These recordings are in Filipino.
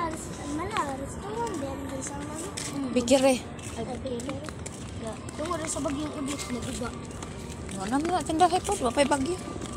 mana restoran din din sa ano? Pikir eh. Ay pikir. Ya, tunggu rin sa bagyong ulit na iba. Wala na tindahan po, wapay bagyo.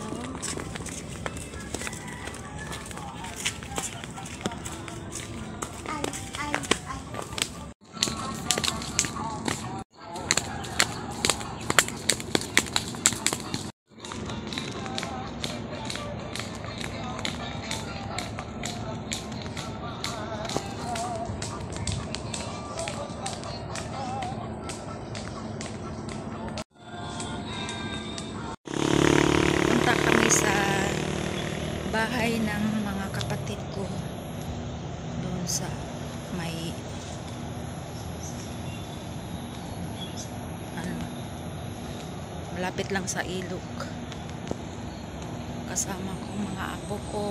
Punta kami sa bahay ng mga kapatid ko doon sa may malapit lang sa ilog. Kasama ko mga apo ko.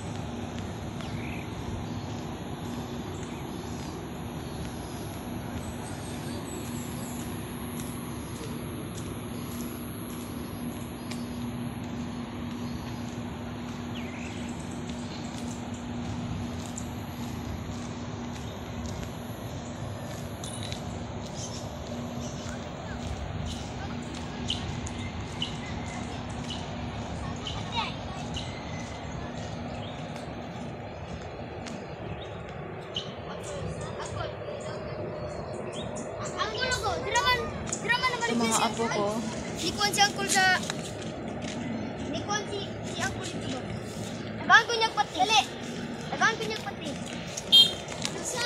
Yung mga apo ko. Nikon si Uncle sa... Nikon si Uncle dito. Tagaan ko niyang pati. Dali. Tagaan ko niyang pati. Nasa?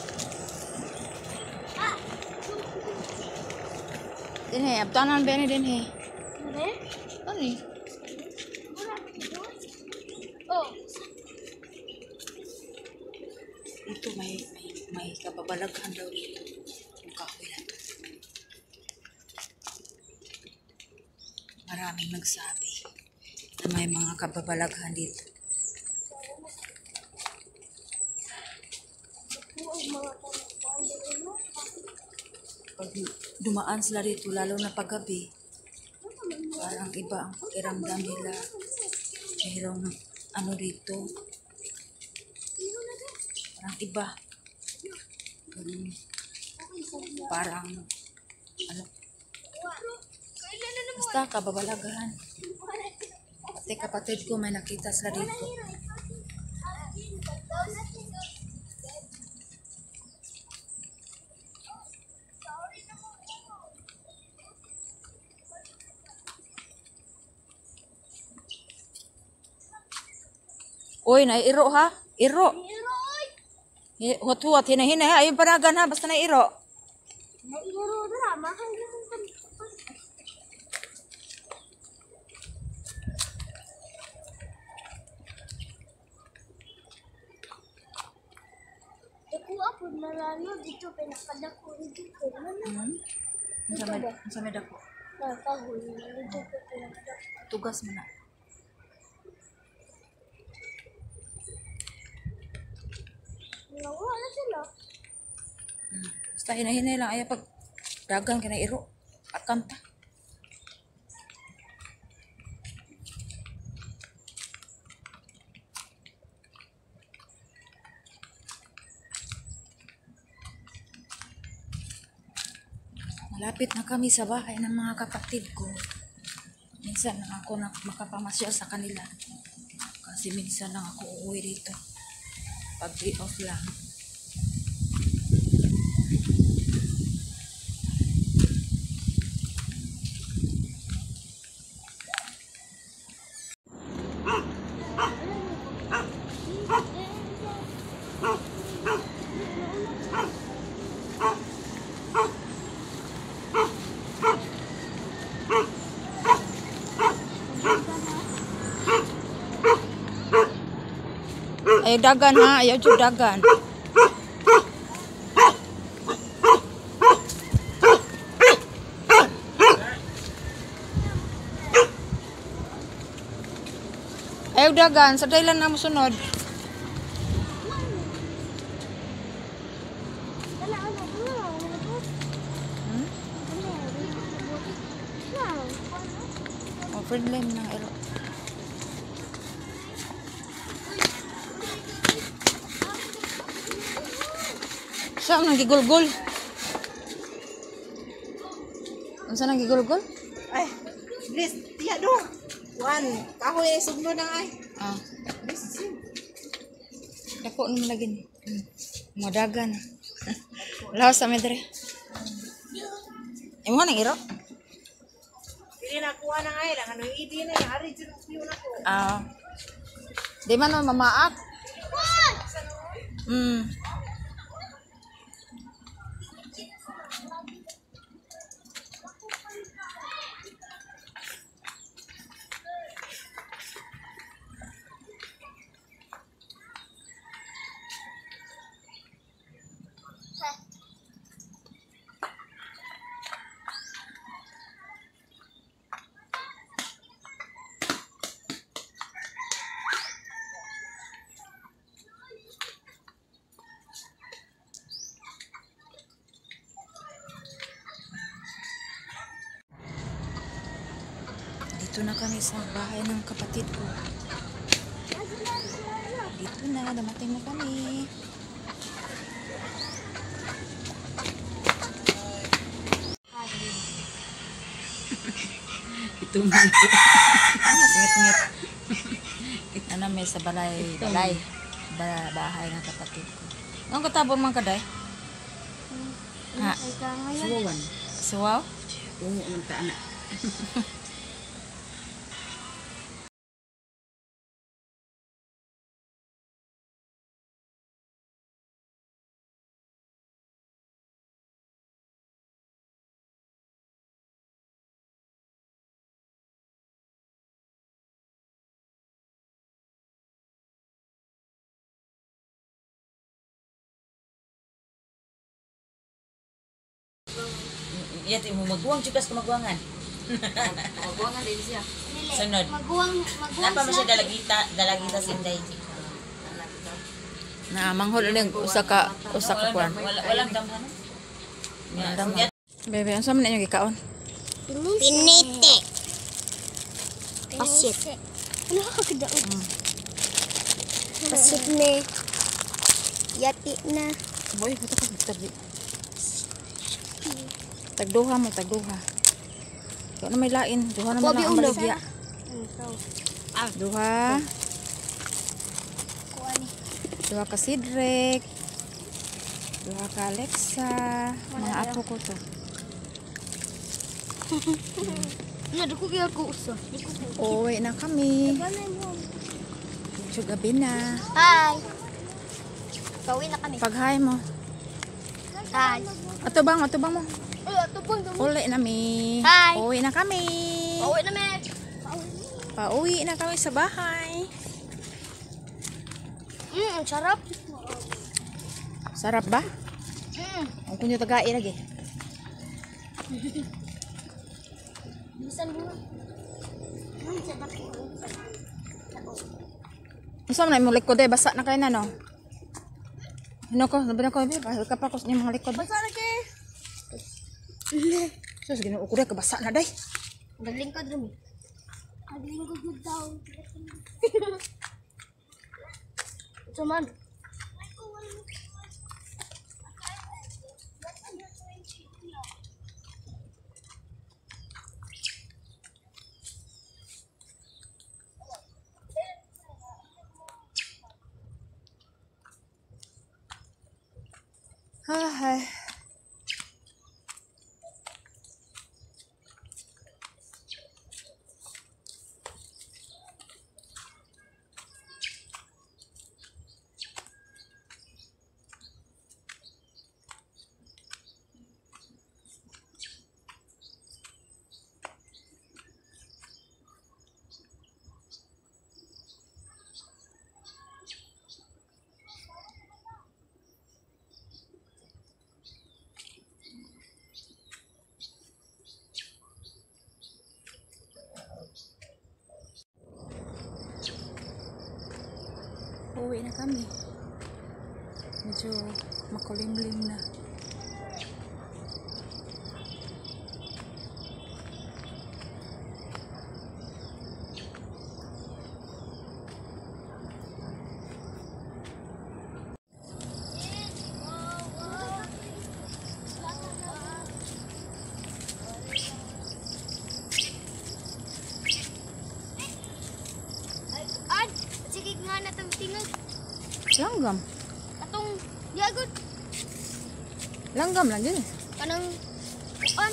Ah. Din he, abtanan ba ni din he? Ano? Ano eh? Oh. Dito may kababalaghan daw dito. Yung kahoy na to. Maraming nagsabi na may mga kababalaghan dito. Pag dumaan sila dito, lalo na paggabi, parang iba ang pakiramdam nila. Mayroong ano dito, parang iba. Parang ano, basta kababalagahan. Pati kapatid ko may nakita sila dito. Uy, nairo ha? Iro. Huwat-huwat, hina-hina ha? Ayun panagan ha, basta nairo. Nairo dara, makan ka. Ako nalalo dito pinakadako dito. Sa may dako. Nakahul dito pinakadako. Tugas mo na. Wala sila. Basta hina-hina lang. Ayaw pag dagang kinairo. Akanta. Malapit na kami sa bahay ng mga kapatid ko. Minsan lang ako makapamasyal sa kanila. Kasi minsan lang ako uuwi dito. Pag day off lang. Ayaw dagan ha, ayaw jud dagan. Ayaw dagan, sa dailan na mo sunod. Friend lane ng ero. Saan nagigulgol? Saan nagigulgol? Ay, please, tiya do. One, kahoy ay sugno na ay. Ah, Please, dako naman lagi ni. Madagan. Lawas sa medre. Imo nang iro? pili na kuha na ay lang. Ano yung idi na yung hari dyan yung na ko. Ah. Di man no mamaak. Dito na kami sa bahay ng kapatid ko. Dito na, damating na kami. Ito mo. Singit-ngit. Kita na may sa balay. Bahay ng kapatid ko. Ang katabor man kaday? Ha? Suwawan. Suwaw? Oo, ang taana. Iya, mo magbuwang chukas ka magbuwangan. Magbuwangan din siya. Sunod. Magguwang Napa mo siya dalagita sinday. Na manghol uling usa ka kwan. Walang damhan. Damhan. Bebe, unsa man ninyo gikaon? Pinite. Pasit. Ano ka kadaot? Pasit me. Yati na. Boy, buta ka tagdi. Tagduha mo, tagduha. Ikaw na may lain. Duha naman ang baligya. Duha. Duha ka Sidrek. Duha ka Alexa. Mga apo ko to. Ano ko kaya ko uso? Uwi na kami. Medyo gabi na. Hi. Pauwi na kami. Pag-hi mo. Hi. Atubang mo. Tubong dong. Uli na mi. Hi. Uwi na kami. Pauwi na me. Pauwi na kami sa bahay. Ang sarap. Sarap ba? Ang kunyo tagai lagi. Bisan mo. Sarap. Usa man imong likod eh basa na kay na no. Ano ko, sabi na ko, bahal ka pa ko sa inyong mga likod. Basa na kay. Sus, ginoo ko ka basa na day. Naglingkod rin. Naglingkod mo daw. Cuman. Hai. Uwi na kami. Medyo makulimlim na. langgam. Katong di agad Langgam lang din. kanang kuan.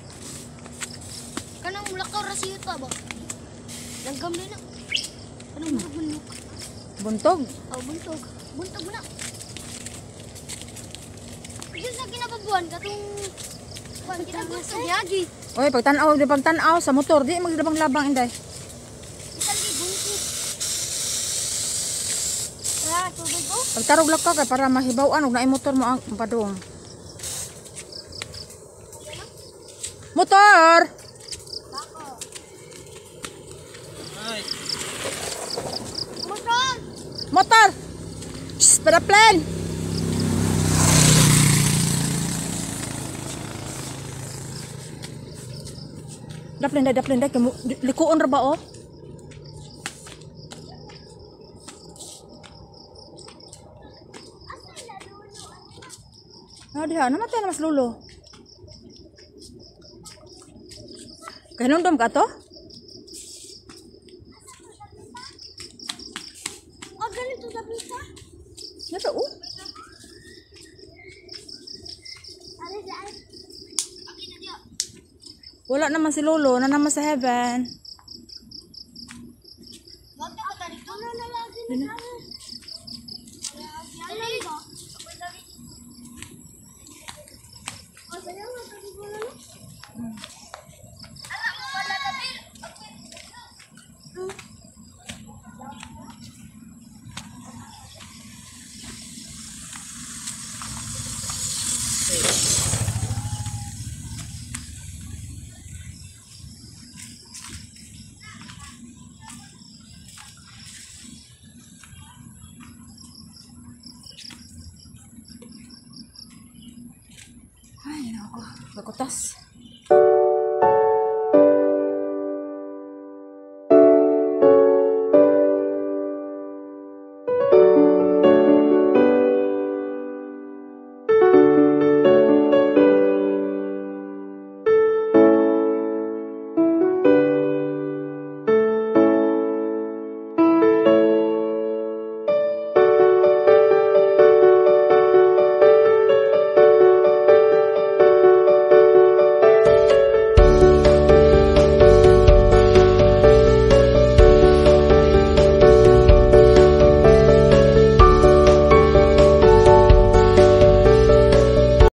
Kanang mulakaw ra siya ta ba? Langgam din na. Kanang bulok. Buntog. Oh, buntog. Buntog mo na. Diyan sa kinababuan katong kuan kita gusto yagi. Oy, pagtanaw sa motor, di magdabang-labang inday. Kita lagi buntog. Ah, tubig ko. Pagtarog lang ka kay para mahibaw-an ug naay motor mo ang padung. Motor! Motor. Motor! Shh, pada plane! Daplin dah kamu likuon ra ba oh? Diha, namatay na mas lulo. Kanundom ka to? Oh, ganito sa pizza. Nato oh. Ari dai. Aki na dia. Wala naman si Lolo, na naman sa heaven. Wag ka pa dito. Ano na lagi Yun na. Dali ba? Oh, saya mo tadi ko na. Ala mo wala ka bil. Ay, nako. Bakutas.